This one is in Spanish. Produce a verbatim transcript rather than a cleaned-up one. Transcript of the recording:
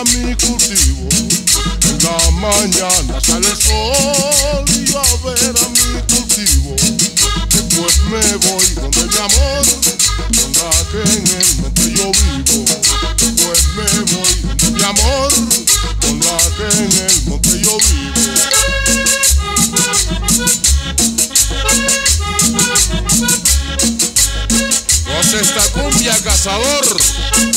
a mi cultivo. En la mañana sale el sol y yo a ver a mi cultivo. Después me voy donde mi amor, con la que en el monte yo vivo. Después me voy donde mi amor, con la que en el monte yo vivo. Goza esta cumbia, cazador.